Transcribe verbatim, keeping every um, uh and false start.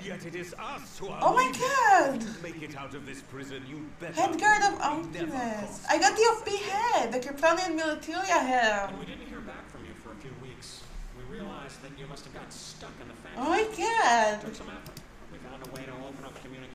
Yet it is us who are Oh my leaving. god! To make it out of this prison, you better Head guard of never Optimus. cross I got the O P head, the Kryptonian Militaria Helm. We didn't hear back from you for a few weeks. We realized that you must have got stuck in the factory. Oh my god! Took some effort. We found a way to open up communication.